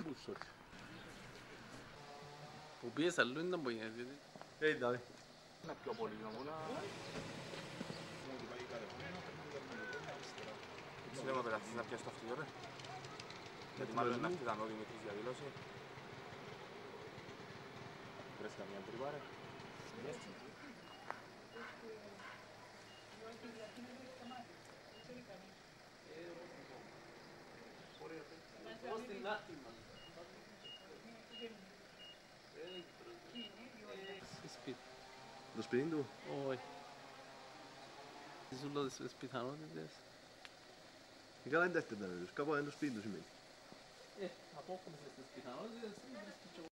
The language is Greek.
πουσότη. Που πιες αλλού ήταν που γίνεται. Είδαμε. Είναι πιο πολύ νομούνα. Έτσι λέμε πεταχτείς να πιάσεις το αυτοκίνητο, ρε. Γιατί μάλλον είναι αυτή ήταν ο Δημήτρης διαδήλωση. Βρες καμία τρύπα, ρε. Σπίτι. Το σπίτι του. Όχι. Σου λέω τις πιθανότητες. Καλά είναι τα έφτατα με τους. Κάπου είναι το σπίτι του σημαίνει. Απόκομισες τις πιθανότητες.